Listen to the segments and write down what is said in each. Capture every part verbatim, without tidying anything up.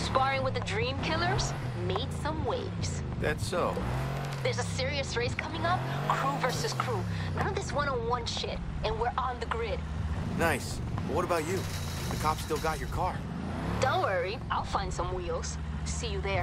Sparring with the Dream Killers made some waves. That's so. There's a serious race coming up, crew versus crew. None of this one-on-one shit, and we're on the grid. Nice. But what about you? The cops still got your car. Don't worry, I'll find some wheels. See you there.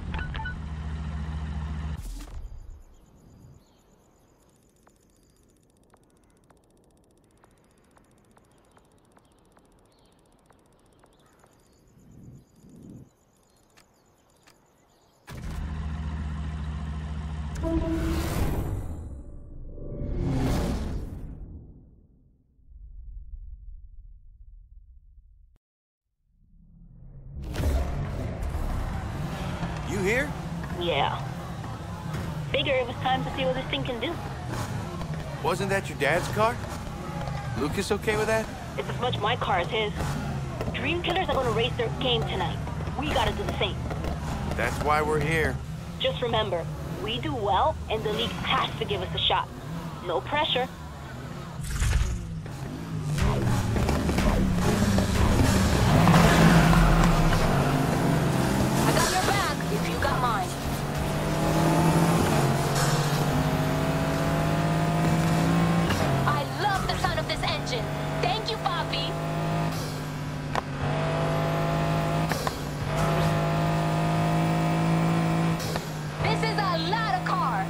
You here? Yeah. Figure it was time to see what this thing can do. Wasn't that your dad's car? Lucas okay with that? It's as much my car as his. Dream Killers are gonna race their game tonight. We gotta do the same. That's why we're here. Just remember, we do well, and the league has to give us a shot. No pressure. I got your back if you got mine. I love the sound of this engine. Thank you, Poppy. This is a lot of car.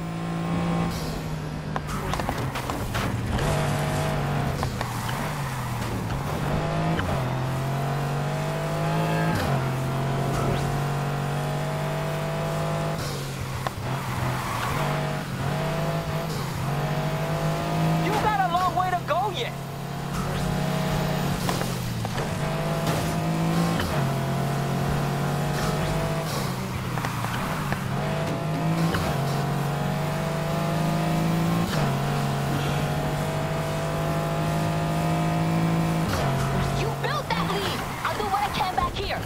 You got a long way to go yet. You built that lead. I'll do what I can back here.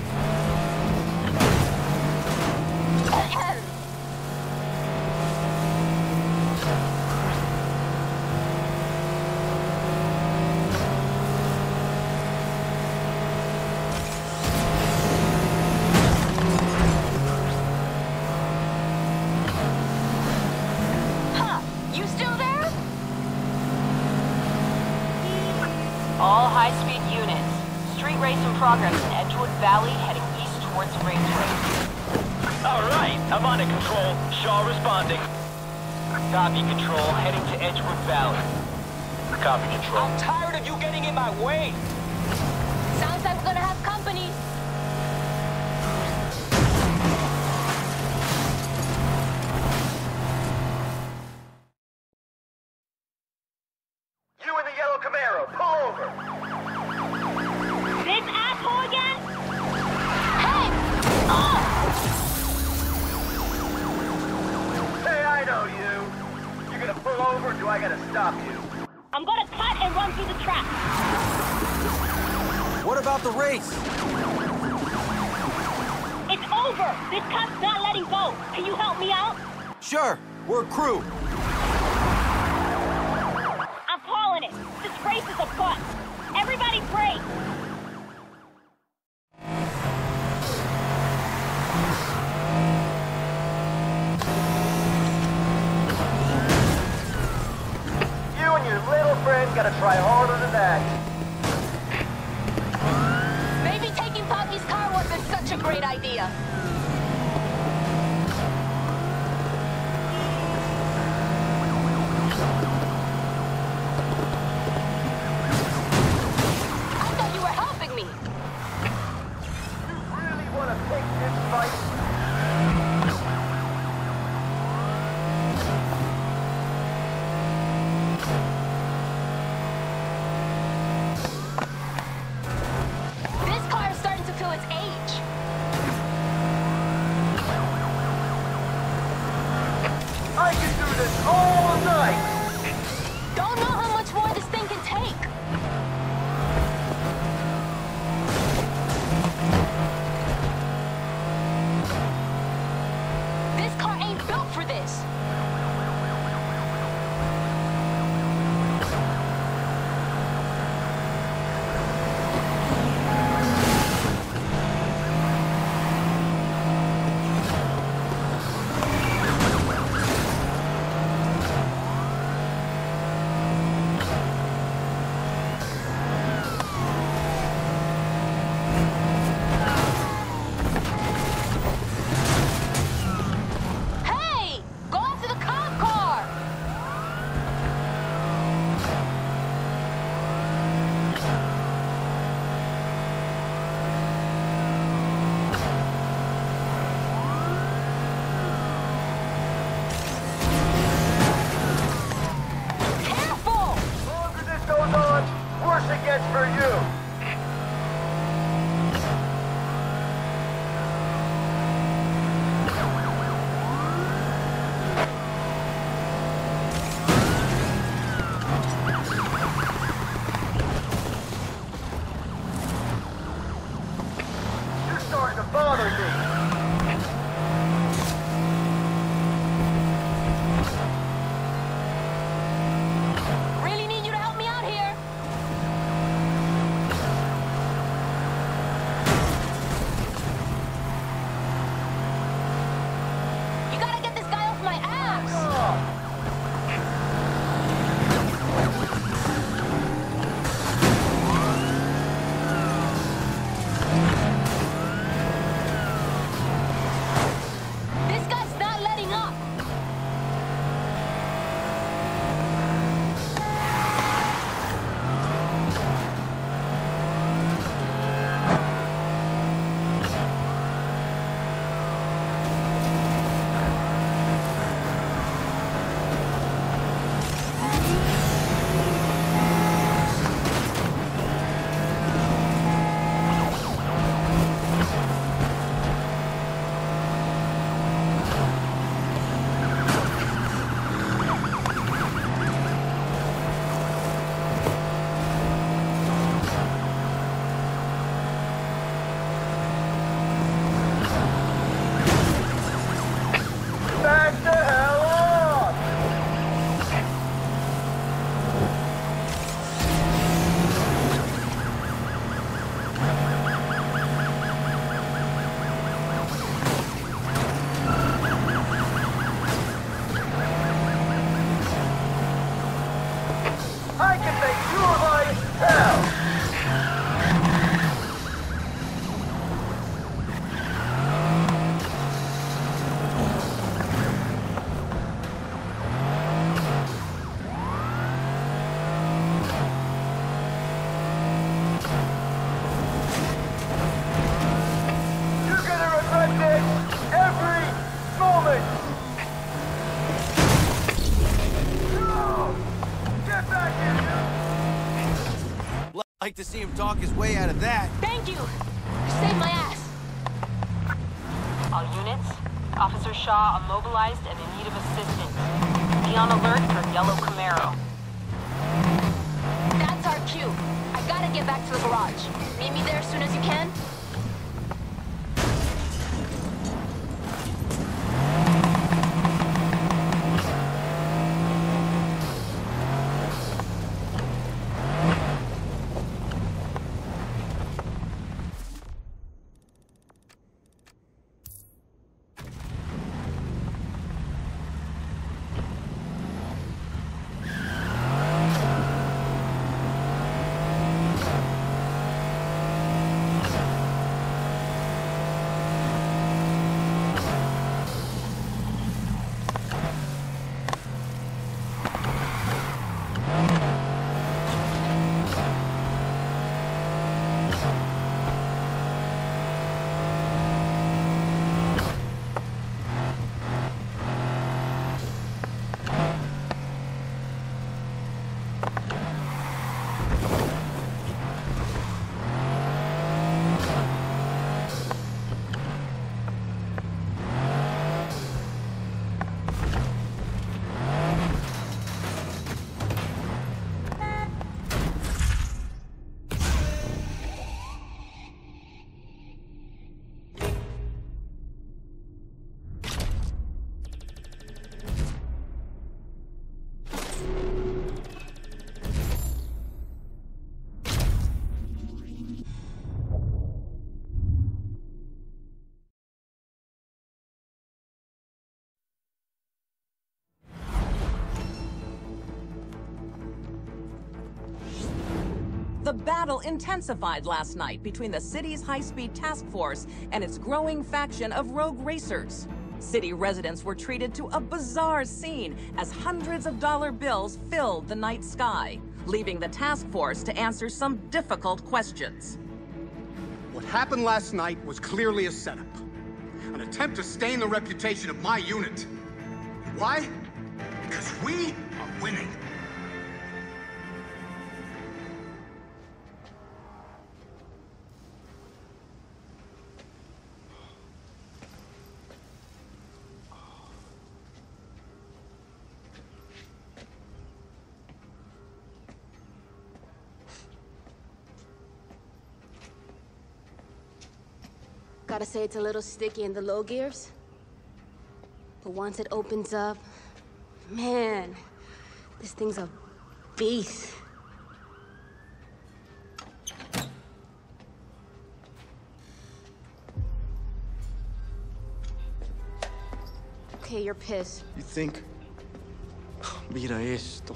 Huh, you still there? All high-speed units. Street race in progress in Edgewood Valley, heading east towards Rangeway. All right, I'm on it, Control. Shaw responding. Copy, Control. Heading to Edgewood Valley. Copy, Control. I'm tired of you getting in my way. Sounds like we're gonna have company. You in the yellow Camaro, pull over. This asshole again? Hey! Oh! Hey, I know you. You gonna pull over or do I gotta stop you? I'm gonna cut and run through the trap. What about the race? It's over! This cop's not letting go. Can you help me out? Sure, we're a crew. I'm calling it. This race is a bust. Everybody break! You and your little friend gotta try harder than that. Maybe taking Poppy's car wasn't such a great idea. I thought you were helping me. You really wanna pick this fight? This car is starting to feel its age. to see him talk his way out of that. Thank you! You saved my ass. All units, Officer Shaw immobilized and in need of assistance. Be on alert for yellow Camaro. That's our cue. I gotta get back to the garage. Meet me there as soon as you can. The battle intensified last night between the city's high-speed task force and its growing faction of rogue racers. City residents were treated to a bizarre scene as hundreds of dollar bills filled the night sky, leaving the task force to answer some difficult questions. What happened last night was clearly a setup. An attempt to stain the reputation of my unit. Why? Because we are winning. Gotta say it's a little sticky in the low gears. But once it opens up, man, this thing's a beast. Okay, you're pissed. You think? Mira esto.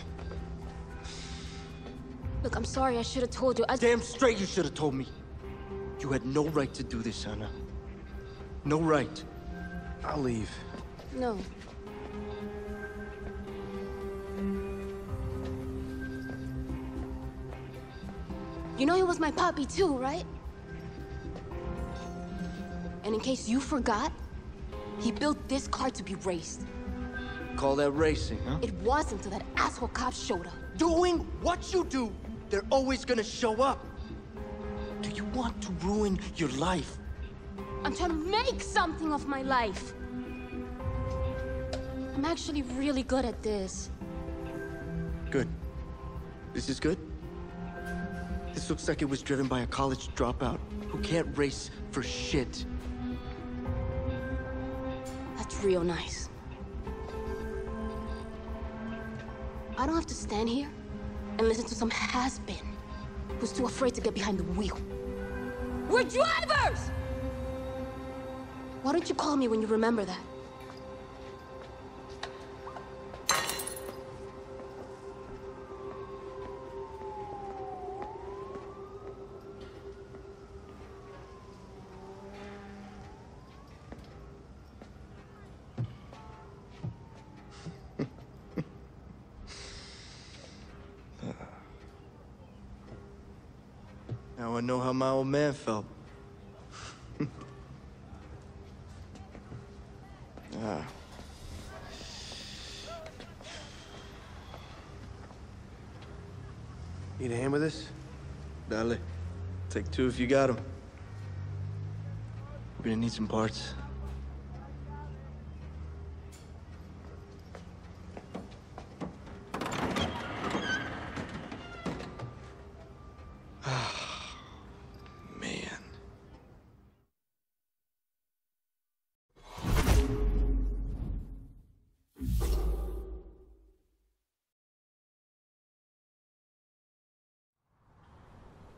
Look, I'm sorry, I should have told you. I... Damn straight you should have told me. You had no right to do this, Anna. No right. I'll leave. No. You know he was my puppy too, right? And in case you forgot, he built this car to be raced. Call that racing, huh? It was until that asshole cop showed up. Doing what you do, they're always gonna show up. Do you want to ruin your life? I'm trying to make something of my life. I'm actually really good at this. Good. This is good? This looks like it was driven by a college dropout who can't race for shit. That's real nice. I don't have to stand here and listen to some has-been who's too afraid to get behind the wheel. We're drivers! Why don't you call me when you remember that? Now I know how my old man felt. ah. Need a hand with this? Dale. Take two if you got them. We're gonna need some parts. Man.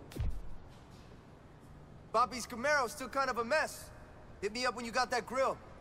Bobby's Camaro's still kind of a mess. Hit me up when you got that grill.